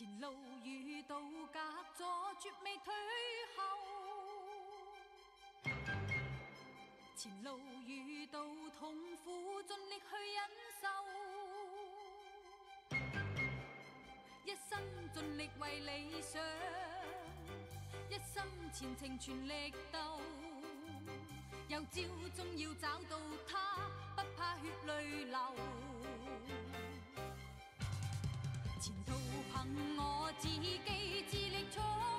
前路遇到隔阻，绝未退后。前路遇到痛苦，尽力去忍受。一生尽力为理想，一生前程全力斗。有朝终要找到他，不怕血泪流。前途凭我自己，自力闯。